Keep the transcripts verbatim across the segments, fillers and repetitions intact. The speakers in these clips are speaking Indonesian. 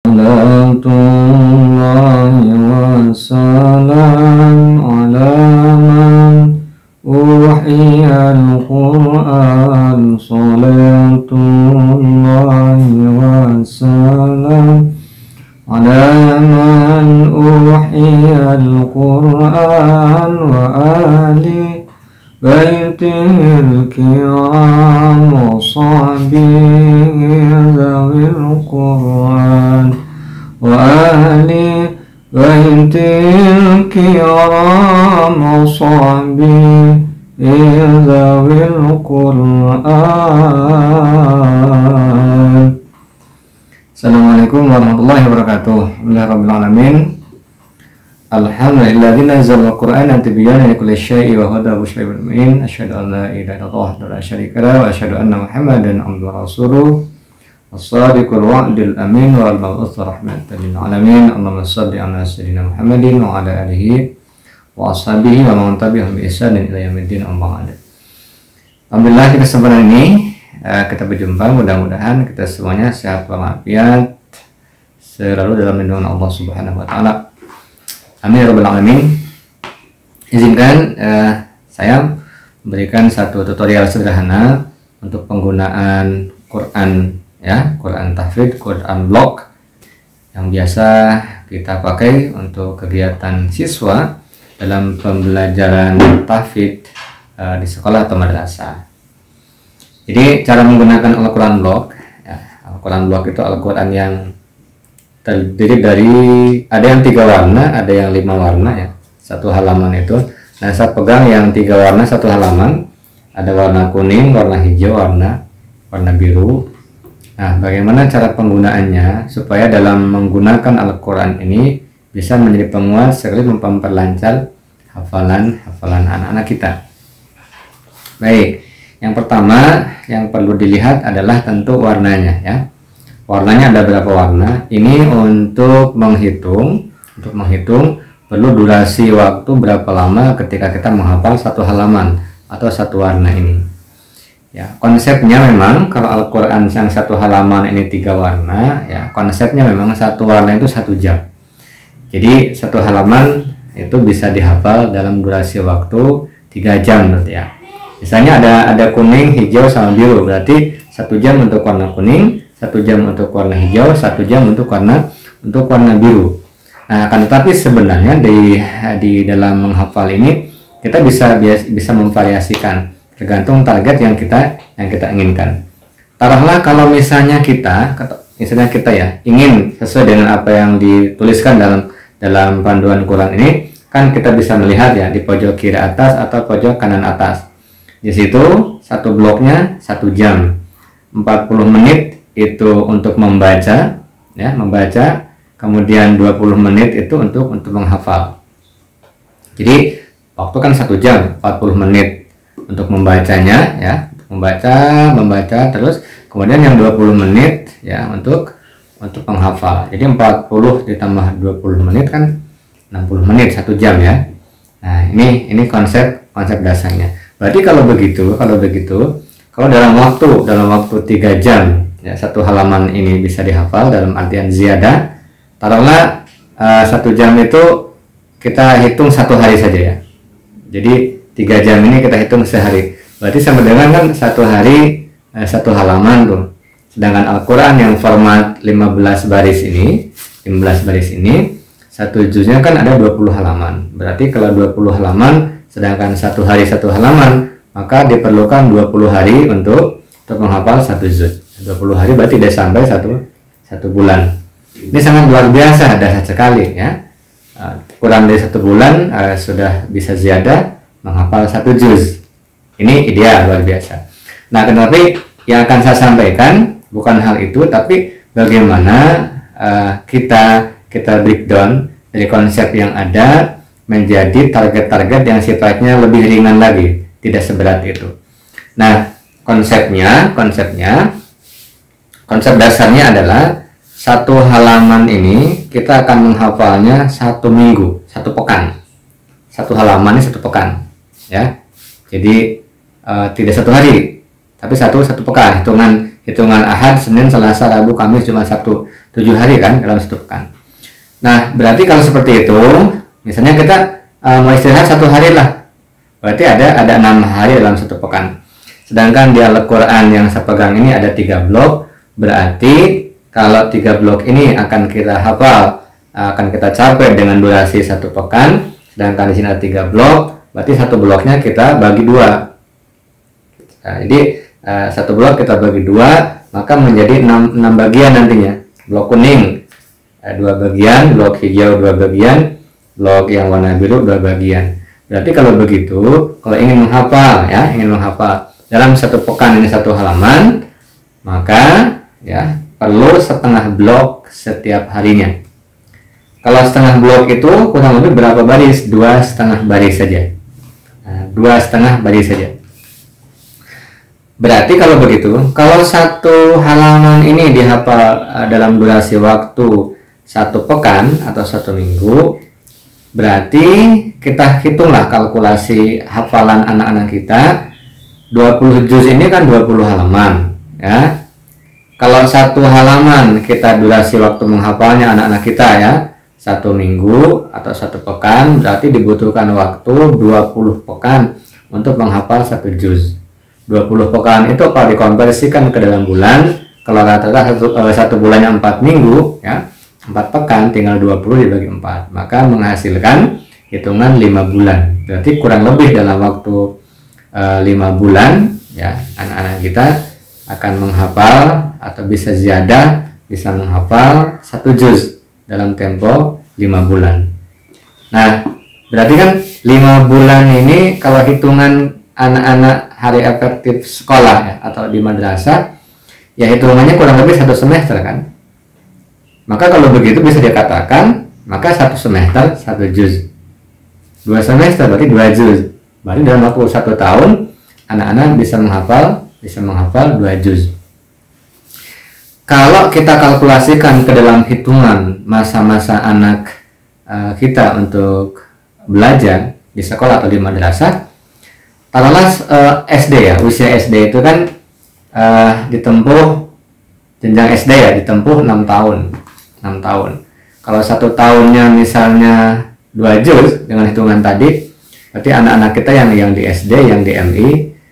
Salatullahi wassalam ala man uhiyal Qur'an. Salatullahi wassalam ala man uhiyal Qur'an wa ali baitil kiram wa sahbihi zawil Qur'an wa ali baitil kiram wa sahbihi zawil Qur'an. Assalamualaikum warahmatullahi wabarakatuh. Bismillahirrahmanirrahim. Alhamdulillahi nazzala al-Qur'ana tibyanan likulli syai'in wa hudan wa shifaa'un lil-mu'minin. Asyhadu an la ilaha illallah wa la syarika lahu wa asyhadu anna Muhammadan abduhu wa rasuluh. As-sadiqul wa'dul amin wal mab'uts rahmatan lil alamin. Allahumma shalli ala sayyidina Muhammadin wa ala alihi wa ashabihi wa man tabi'ahum bi ihsanin ila yaumiddin. Amma ba'd. Alhamdulillah, di kesempatan ini uh, kita berjumpa. Mudah-mudahan kita semuanya sehat walafiat, selalu dalam lindungan Allah Subhanahu wa taala. Amin ya rabbal alamin. Izinkan uh, saya memberikan satu tutorial sederhana untuk penggunaan Quran, ya, Quran tahfidz, Quran blog yang biasa kita pakai untuk kegiatan siswa dalam pembelajaran tahfidz uh, di sekolah atau madrasah. Jadi cara menggunakan Al-Quran blog, ya, Al-Quran blog itu Al-Quran yang terdiri dari, ada yang tiga warna, ada yang lima warna, ya, satu halaman itu. Nah, saya pegang yang tiga warna satu halaman, ada warna kuning, warna hijau, warna warna biru. Nah, bagaimana cara penggunaannya supaya dalam menggunakan Al-Quran ini bisa menjadi penguat sekali memperlancar hafalan hafalan anak-anak kita. Baik, yang pertama yang perlu dilihat adalah tentu warnanya, ya. Warnanya ada berapa warna? Ini untuk menghitung, untuk menghitung perlu durasi waktu berapa lama ketika kita menghafal satu halaman atau satu warna ini. Ya, konsepnya memang kalau Al-Quran yang satu halaman ini tiga warna, ya, konsepnya memang satu warna itu satu jam. Jadi satu halaman itu bisa dihafal dalam durasi waktu tiga jam, berarti, ya. Misalnya ada ada kuning, hijau, sama biru, berarti satu jam untuk warna kuning, satu jam untuk warna hijau, satu jam untuk warna untuk warna biru. Nah, akan tetapi sebenarnya di di dalam menghafal ini kita bisa bisa memvariasikan tergantung target yang kita yang kita inginkan. Taruhlah kalau misalnya kita misalnya kita ya ingin sesuai dengan apa yang dituliskan dalam dalam panduan Quran ini, kan kita bisa melihat ya di pojok kiri atas atau pojok kanan atas. Di situ satu bloknya satu jam, empat puluh menit itu untuk membaca, ya, membaca, kemudian dua puluh menit itu untuk untuk menghafal. Jadi waktu kan satu jam, empat puluh menit untuk membacanya, ya, membaca, membaca terus, kemudian yang dua puluh menit ya untuk untuk menghafal. Jadi empat puluh ditambah dua puluh menit kan enam puluh menit, satu jam, ya. Nah, ini ini konsep konsep dasarnya. Berarti kalau begitu, kalau begitu, kalau dalam waktu dalam waktu tiga jam, ya, satu halaman ini bisa dihafal dalam artian ziyadah. Taruhlah uh, satu jam itu kita hitung satu hari saja, ya. Jadi tiga jam ini kita hitung sehari. Berarti sama dengan kan satu hari uh, satu halaman tuh. Sedangkan Al-Quran yang format lima belas baris ini, lima belas baris ini, satu juznya kan ada dua puluh halaman. Berarti kalau dua puluh halaman, sedangkan satu hari satu halaman, maka diperlukan dua puluh hari untuk untuk menghafal satu juz. dua puluh hari berarti tidak sampai satu satu bulan. Ini sangat luar biasa, dahsyat sekali, ya. Uh, kurang dari satu bulan uh, sudah bisa ziyadah menghafal satu juz. Ini ideal, luar biasa. Nah, tetapi yang akan saya sampaikan bukan hal itu, tapi bagaimana uh, kita kita breakdown dari konsep yang ada menjadi target-target yang sifatnya lebih ringan lagi, tidak seberat itu. Nah, konsepnya, konsepnya, konsep dasarnya adalah satu halaman ini kita akan menghafalnya satu minggu, satu pekan. Satu halaman ini satu pekan, ya. Jadi uh, tidak satu hari, tapi satu satu pekan. Hitungan hitungan Ahad, Senin, Selasa, Rabu, Kamis, Jumat, Sabtu. tujuh hari kan dalam satu pekan. Nah, berarti kalau seperti itu, misalnya kita uh, mau istirahat satu hari lah, berarti ada ada enam hari dalam satu pekan. Sedangkan di Al-Quran yang saya pegang ini ada tiga blok, berarti kalau tiga blok ini akan kita hafal, akan kita capai dengan durasi satu pekan. Sedangkan di sini ada tiga blok, berarti satu bloknya kita bagi dua. Nah, jadi uh, satu blok kita bagi dua, maka menjadi enam, enam bagian nantinya. Blok kuning uh, dua bagian, blok hijau dua bagian, blok yang warna biru dua bagian. Berarti kalau begitu, kalau ingin menghafal ya, ingin menghafal dalam satu pekan ini satu halaman, maka ya perlu setengah blok setiap harinya. Kalau setengah blok itu kurang lebih berapa baris? Dua setengah baris saja. Nah, dua setengah baris saja. Berarti kalau begitu, kalau satu halaman ini dihafal uh, dalam durasi waktu satu pekan atau satu minggu, berarti kita hitunglah kalkulasi hafalan anak-anak kita. Dua puluh juz ini kan dua puluh halaman ya. Kalau satu halaman kita durasi waktu menghafalnya anak-anak kita ya, satu minggu atau satu pekan, berarti dibutuhkan waktu dua puluh pekan untuk menghafal satu juz. dua puluh pekan itu kalau dikonversikan ke dalam bulan, kalau rata-rata satu, uh, satu bulannya empat minggu ya, empat pekan tinggal dua puluh dibagi empat, maka menghasilkan hitungan lima bulan. Berarti kurang lebih dalam waktu uh, lima bulan ya, anak-anak kita akan menghafal atau bisa ziyadah, bisa menghafal satu juz dalam tempo lima bulan. Nah, berarti kan lima bulan ini kalau hitungan anak-anak hari efektif sekolah ya, atau di madrasah, ya hitungannya kurang lebih satu semester kan. Maka kalau begitu bisa dikatakan, maka satu semester satu juz, dua semester berarti dua juz. Berarti dalam waktu satu tahun anak-anak bisa menghafal bisa menghafal dua juz. Kalau kita kalkulasikan ke dalam hitungan masa-masa anak uh, kita untuk belajar di sekolah atau di madrasah, taruhlah uh, S D ya, usia S D itu kan uh, ditempuh jenjang S D ya, ditempuh enam tahun. enam tahun. Kalau satu tahunnya misalnya dua juz dengan hitungan tadi, berarti anak-anak kita yang yang di S D, yang di M I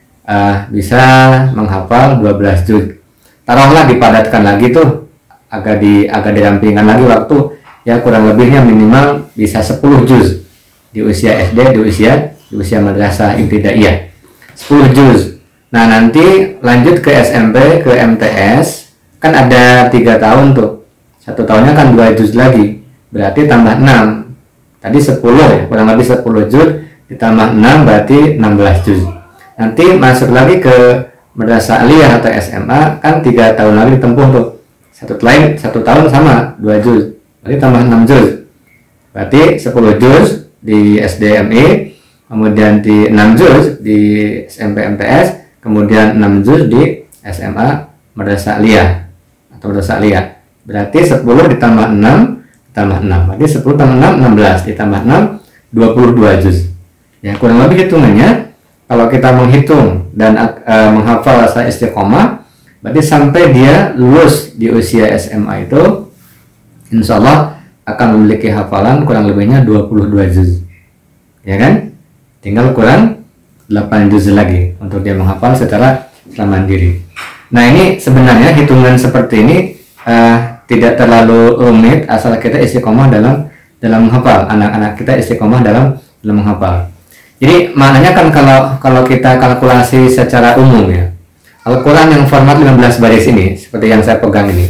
uh, bisa menghafal dua belas juz. Taruhlah dipadatkan lagi tuh, agak di agak dirampingkan lagi waktu, ya kurang lebihnya minimal bisa sepuluh juz di usia S D, di usia di usia madrasah ibtidaiyah, sepuluh juz. Nah, nanti lanjut ke S M P, ke M T S, kan ada tiga tahun tuh. Satu tahunnya kan dua juz lagi, berarti tambah enam. Tadi sepuluh ya, kurang lebih sepuluh juz ditambah enam berarti enam belas juz. Nanti masuk lagi ke madrasah aliyah atau S M A, kan tiga tahun lagi ditempuh tuh. Satu lain satu tahun sama dua juz, berarti tambah enam juz. Berarti sepuluh juz di S D M I, kemudian di enam juz di S M P M T S, kemudian enam juz di S M A madrasah aliyah atau madrasah aliyah. Berarti sepuluh ditambah enam ditambah enam, berarti sepuluh tambah enam, enam belas, ditambah enam, dua puluh dua juz. Ya, kurang lebih hitungannya kalau kita menghitung dan uh, menghafal asal istiqomah, berarti sampai dia lulus di usia S M A itu insya Allah akan memiliki hafalan kurang lebihnya dua puluh dua juz. Ya kan? Tinggal kurang delapan juz lagi untuk dia menghafal secara mandiri. Nah, ini sebenarnya hitungan seperti ini uh, tidak terlalu rumit asal kita istiqomah dalam dalam menghafal. Anak-anak kita istiqomah dalam dalam menghafal. Jadi maknanya kan kalau kalau kita kalkulasi secara umum ya, Al-Quran yang format lima belas baris ini seperti yang saya pegang ini,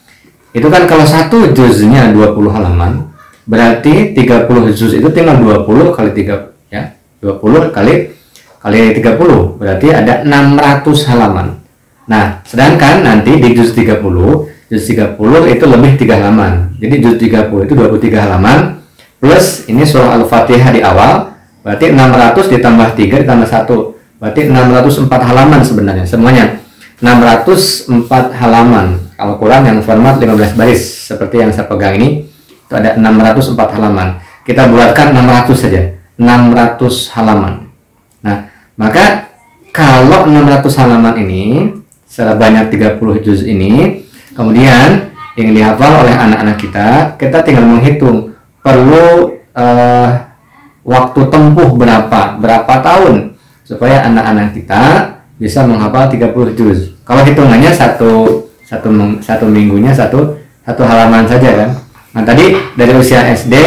itu kan kalau satu juznya dua puluh halaman, berarti tiga puluh juz itu tinggal dua puluh kali tiga ya, dua puluh kali kali tiga puluh, berarti ada enam ratus halaman. Nah, sedangkan nanti di juz tiga puluh, juz tiga puluh itu lebih tiga halaman. Jadi juz tiga puluh itu dua puluh tiga halaman plus ini surah Al-Fatihah di awal, berarti enam ratus ditambah tiga ditambah satu, berarti enam ratus empat halaman sebenarnya. Semuanya enam ratus empat halaman Al-Quran yang format lima belas baris seperti yang saya pegang ini, itu ada enam ratus empat halaman. Kita buatkan enam ratus saja, enam ratus halaman. Nah, maka kalau enam ratus halaman ini sebanyak tiga puluh juz ini, kemudian yang dihafal oleh anak-anak kita, kita tinggal menghitung perlu uh, waktu tempuh berapa, berapa tahun supaya anak-anak kita bisa menghafal tiga puluh juz. Kalau hitungannya satu satu satu minggunya satu satu halaman saja kan. Nah tadi dari usia S D,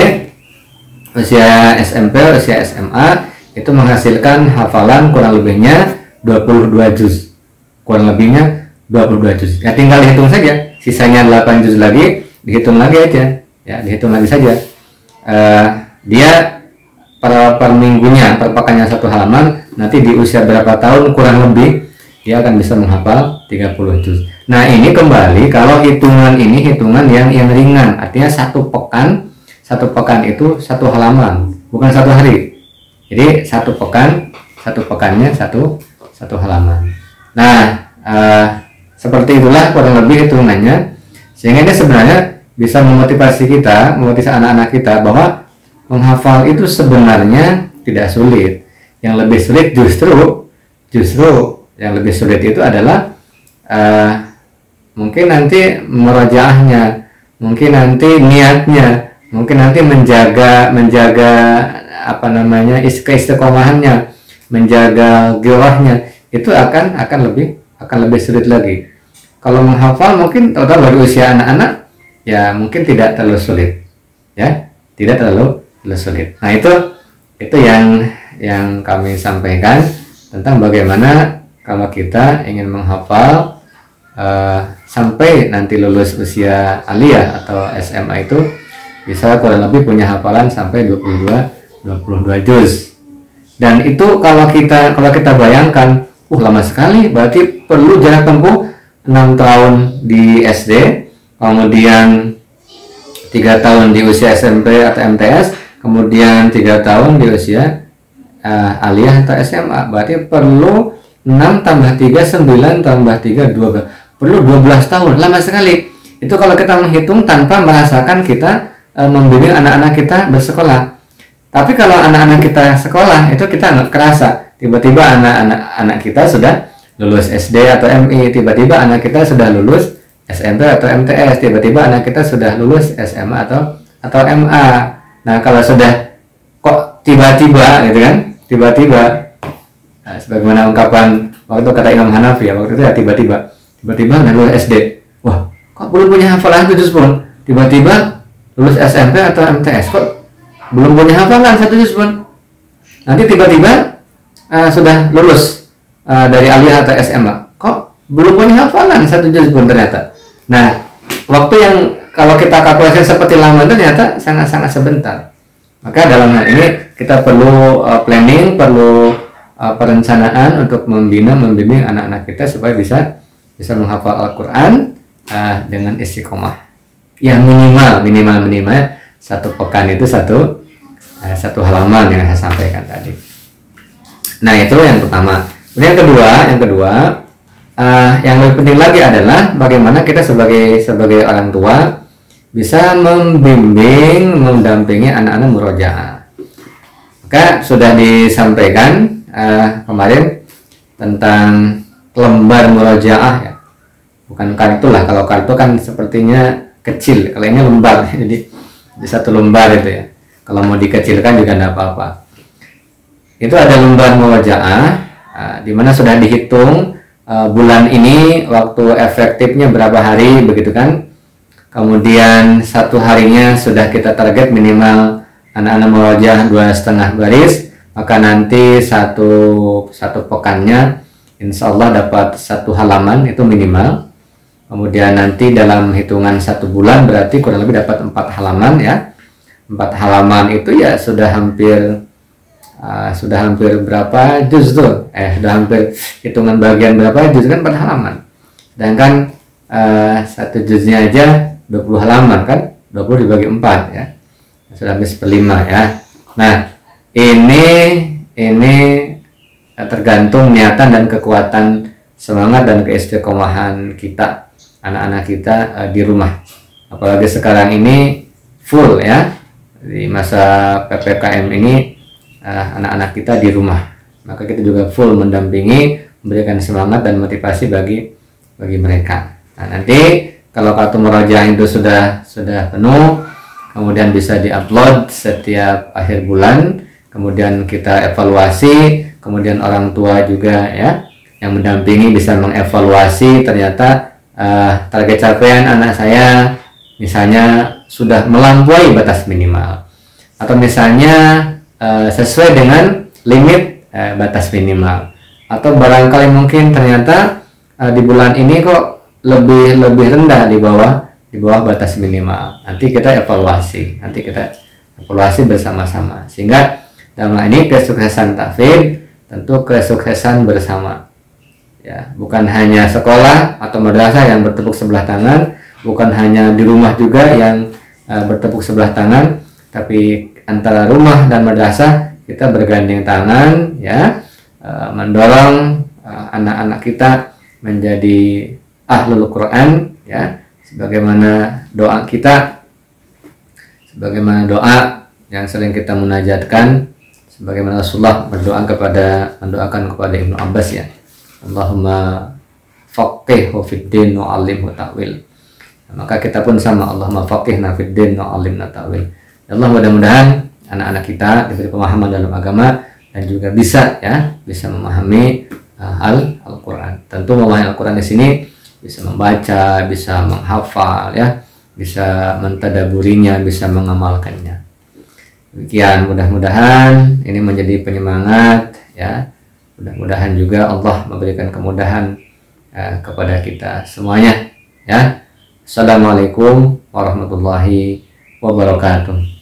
usia S M P, usia S M A itu menghasilkan hafalan kurang lebihnya dua puluh dua juz, kurang lebihnya dua puluh dua juz. Ya tinggal dihitung saja, sisanya delapan juz lagi, dihitung lagi aja, ya dihitung lagi saja. Uh, dia per, per minggunya, per pekannya satu halaman, nanti di usia berapa tahun kurang lebih dia akan bisa menghafal tiga puluh juz. Nah ini kembali kalau hitungan ini hitungan yang yang ringan, artinya satu pekan, satu pekan itu satu halaman, bukan satu hari. Jadi satu pekan, satu pekannya satu satu halaman. Nah uh, seperti itulah kurang lebih hitungannya, sehingga ini sebenarnya bisa memotivasi kita, memotivasi anak-anak kita bahwa menghafal itu sebenarnya tidak sulit. Yang lebih sulit justru justru yang lebih sulit itu adalah uh, mungkin nanti merajaahnya, mungkin nanti niatnya, mungkin nanti menjaga menjaga apa namanya keistiqomahannya, menjaga girohnya, itu akan akan lebih akan lebih sulit lagi. Kalau menghafal mungkin total dari usia anak-anak ya mungkin tidak terlalu sulit, ya tidak terlalu terlalu sulit. Nah itu itu yang yang kami sampaikan tentang bagaimana kalau kita ingin menghafal uh, sampai nanti lulus usia aliyah atau S M A itu bisa kurang lebih punya hafalan sampai dua puluh dua juz. Dan itu kalau kita kalau kita bayangkan, uh lama sekali, berarti perlu jarak tempuh enam tahun di S D, kemudian tiga tahun di usia S M P atau M T S, kemudian tiga tahun di usia uh, aliyah atau S M A. Berarti perlu enam tambah tiga, sembilan tambah tiga, dua belas. Perlu dua belas tahun, lama sekali. Itu kalau kita menghitung tanpa merasakan kita e, membimbing anak-anak kita bersekolah. Tapi kalau anak-anak kita sekolah, itu kita nggak kerasa. Tiba-tiba anak-anak anak kita sudah lulus S D atau M I, tiba-tiba anak kita sudah lulus S M P atau M T S, tiba-tiba anak kita sudah lulus S M A atau atau M A. Nah, kalau sudah kok tiba-tiba gitu kan? Tiba-tiba, nah, sebagaimana ungkapan waktu kata Imam Hanafi ya, waktu itu ya tiba-tiba tiba-tiba nggak lulus S D, wah kok belum punya hafalan satu juz pun, tiba-tiba lulus S M P atau M T S kok belum punya hafalan satu juz pun, nanti tiba-tiba uh, sudah lulus uh, dari aliyah atau S M A kok belum punya hafalan satu juz pun ternyata. Nah waktu yang kalau kita kalkulasi seperti lama itu ternyata sangat-sangat sebentar. Maka dalam hal ini kita perlu uh, planning, perlu uh, perencanaan untuk membina, membimbing anak-anak kita supaya bisa bisa menghafal Al-Quran uh, dengan istiqomah. Yang minimal, minimal, minimal satu pekan itu satu uh, satu halaman yang saya sampaikan tadi. Nah itu yang pertama. Kemudian yang kedua, yang kedua, uh, yang lebih penting lagi adalah bagaimana kita sebagai sebagai orang tua bisa membimbing, mendampingi anak-anak murojaah. Maka sudah disampaikan uh, kemarin tentang lembar murojaah ya, bukan kartu lah. Kalau kartu kan sepertinya kecil, kalau ini lembar, jadi di satu lembar itu ya. Kalau mau dikecilkan juga tidak apa-apa. Itu ada lembar murojaah, uh, di mana sudah dihitung uh, bulan ini waktu efektifnya berapa hari, begitu kan? Kemudian satu harinya sudah kita target minimal anak-anak murojaah dua setengah baris, maka nanti satu satu pekannya insya Allah dapat satu halaman itu minimal. Kemudian nanti dalam hitungan satu bulan berarti kurang lebih dapat empat halaman ya. Empat halaman itu ya sudah hampir uh, sudah hampir berapa juz tuh? Eh sudah hampir hitungan bagian berapa juz kan empat halaman. Sedangkan uh, satu juznya aja dua puluh halaman kan, dua puluh dibagi empat ya, sudah habis seperlima ya. Nah ini ini tergantung niatan dan kekuatan semangat dan keistiqomahan kita, anak-anak kita uh, di rumah. Apalagi sekarang ini full ya, di masa P P K M ini uh, anak-anak kita di rumah, maka kita juga full mendampingi, memberikan semangat dan motivasi bagi bagi mereka. Nah nanti kalau kartu murojaah itu sudah sudah penuh, kemudian bisa diupload setiap akhir bulan, kemudian kita evaluasi, kemudian orang tua juga ya yang mendampingi bisa mengevaluasi ternyata uh, target capaian anak saya misalnya sudah melampaui batas minimal, atau misalnya uh, sesuai dengan limit uh, batas minimal, atau barangkali mungkin ternyata uh, di bulan ini kok lebih lebih rendah di bawah di bawah batas minimal. Nanti kita evaluasi, nanti kita evaluasi bersama-sama, sehingga dalam hal ini kesuksesan tahfidz tentu kesuksesan bersama. Ya, bukan hanya sekolah atau madrasah yang bertepuk sebelah tangan, bukan hanya di rumah juga yang uh, bertepuk sebelah tangan, tapi antara rumah dan madrasah kita bergandeng tangan ya, uh, mendorong uh, anak-anak kita menjadi ahlul Quran ya, sebagaimana doa kita, sebagaimana doa yang sering kita munajatkan, sebagaimana Rasulullah berdoa kepada mendoakan kepada Ibnu Abbas ya, Allahumma faqihhu fid din wa 'allimhu ta'wil. Maka kita pun sama, Allahumma faqihna fid din wa 'allimna ta'wil. Ya Allah, mudah-mudahan anak-anak kita diberi pemahaman dalam agama dan juga bisa ya bisa memahami uh, al Al-Qur'an. Tentu memahami Al-Qur'an di sini bisa membaca, bisa menghafal ya, bisa mentadaburinya, bisa mengamalkannya. Demikian, mudah-mudahan ini menjadi penyemangat ya. Mudah-mudahan juga Allah memberikan kemudahan uh, kepada kita semuanya ya. Assalamualaikum warahmatullahi wabarakatuh.